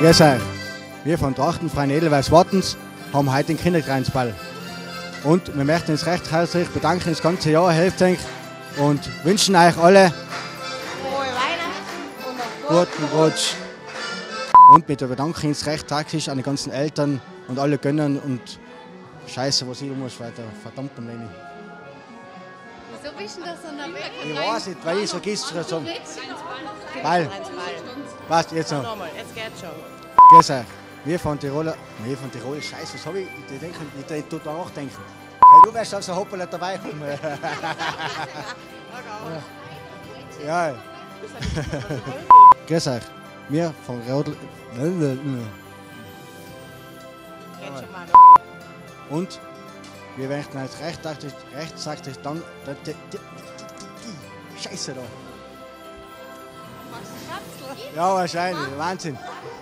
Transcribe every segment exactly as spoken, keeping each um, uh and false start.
Grüß euch. Wir von Trachtenfreien Edelweiß Wattens haben heute den Kinderkreinsball. Und wir möchten uns recht herzlich bedanken, das ganze Jahr helft euch und wünschen euch alle frohe Weihnachten und einen guten Rutsch. Und wir bedanken uns recht herzlich an die ganzen Eltern und alle Gönnern und Scheiße, was ich muss weiter. Verdammt am Leni. Wieso bist du denn da so nervös? Ich weiß nicht, weil ich so gehst oder so. Ball. Passt, jetzt noch. Nochmal, jetzt geht's schon. Grüß euch. Wir von Tiroler. Wir von Tirol. Scheiße, was habe ich? Ich denke, ich tue da nachdenken. Hey, du wärst also hoppala dabei. Ja. Grüß euch. Wir von Rodel. Und wir möchten jetzt rechtzeitig, rechtzeitig dann. Scheiße da. Machst du Schnapsel? Ja, wahrscheinlich. Wahnsinn.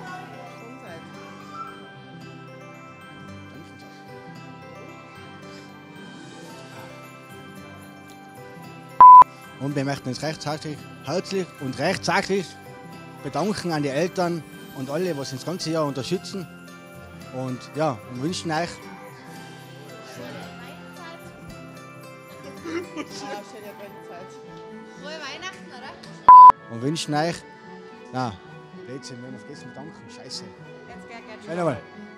Und wir möchten uns recht herzlich, herzlich und rechtzeitig bedanken an die Eltern und alle, was uns das ganze Jahr unterstützen. Und ja, und wünschen euch Frohe Weihnachten, oder? und wünschen euch, na, Blödsinn, wir haben vergessen bedanken, scheiße. Jetzt geht, geht Schnell nochmal.